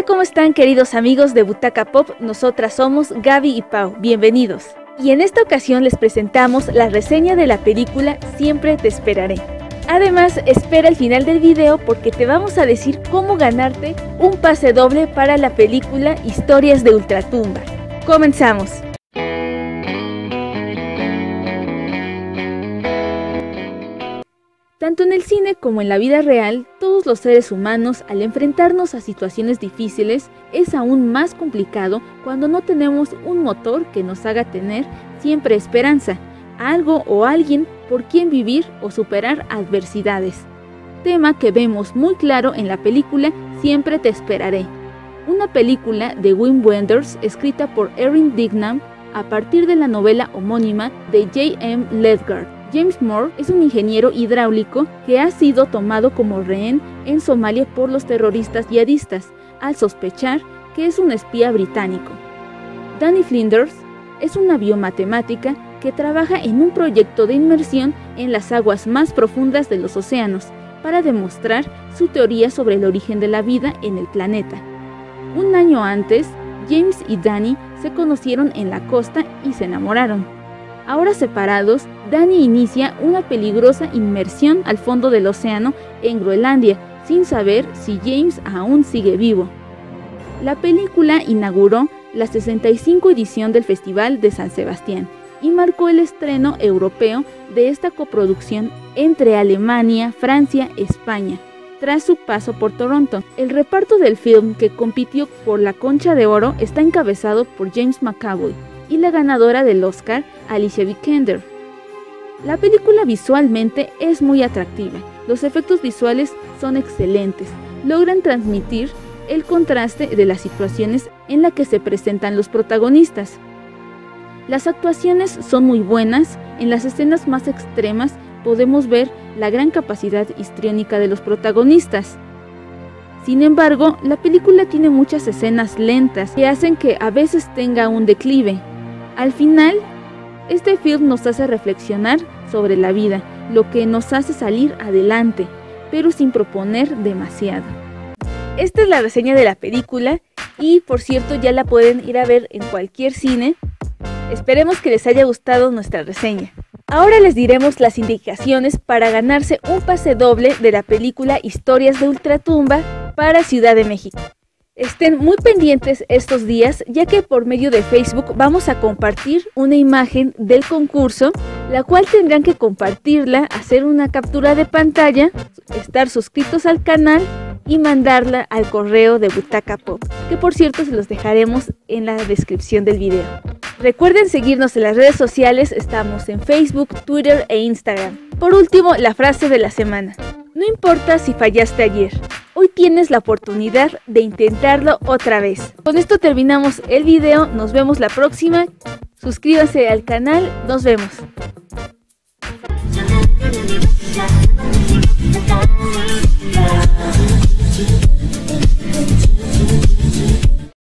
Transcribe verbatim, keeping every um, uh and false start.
Hola, ¿cómo están, queridos amigos de Butaca Pop? Nosotras somos Gaby y Pau, bienvenidos. Y en esta ocasión les presentamos la reseña de la película Siempre te esperaré. Además, espera el final del video porque te vamos a decir cómo ganarte un pase doble para la película Historias de Ultratumba. ¡Comenzamos! Tanto en el cine como en la vida real, todos los seres humanos, al enfrentarnos a situaciones difíciles, es aún más complicado cuando no tenemos un motor que nos haga tener siempre esperanza, algo o alguien por quien vivir o superar adversidades. Tema que vemos muy claro en la película Siempre te esperaré, una película de Wim Wenders escrita por Erin Dignam a partir de la novela homónima de J M Ledgard. James Moore es un ingeniero hidráulico que ha sido tomado como rehén en Somalia por los terroristas yihadistas, al sospechar que es un espía británico. Danny Flinders es una biomatemática que trabaja en un proyecto de inmersión en las aguas más profundas de los océanos para demostrar su teoría sobre el origen de la vida en el planeta. Un año antes, James y Danny se conocieron en la costa y se enamoraron. Ahora separados, Danny inicia una peligrosa inmersión al fondo del océano en Groenlandia, sin saber si James aún sigue vivo. La película inauguró la sesenta y cinco edición del Festival de San Sebastián y marcó el estreno europeo de esta coproducción entre Alemania, Francia y España, tras su paso por Toronto. El reparto del film, que compitió por la Concha de Oro, está encabezado por James McAvoy y la ganadora del Oscar, Alicia Vikander. La película visualmente es muy atractiva, los efectos visuales son excelentes, logran transmitir el contraste de las situaciones en las que se presentan los protagonistas. Las actuaciones son muy buenas, en las escenas más extremas podemos ver la gran capacidad histriónica de los protagonistas. Sin embargo, la película tiene muchas escenas lentas que hacen que a veces tenga un declive. Al final, este film nos hace reflexionar sobre la vida, lo que nos hace salir adelante, pero sin proponer demasiado. Esta es la reseña de la película y, por cierto, ya la pueden ir a ver en cualquier cine. Esperemos que les haya gustado nuestra reseña. Ahora les diremos las indicaciones para ganarse un pase doble de la película Historias de Ultratumba para Ciudad de México. Estén muy pendientes estos días, ya que por medio de Facebook vamos a compartir una imagen del concurso, la cual tendrán que compartirla, hacer una captura de pantalla, estar suscritos al canal y mandarla al correo de Butaca Pop, que por cierto se los dejaremos en la descripción del video. Recuerden seguirnos en las redes sociales, estamos en Facebook, Twitter e Instagram. Por último, la frase de la semana. No importa si fallaste ayer, hoy tienes la oportunidad de intentarlo otra vez. Con esto terminamos el video, nos vemos la próxima. Suscríbanse al canal, nos vemos. Yeah.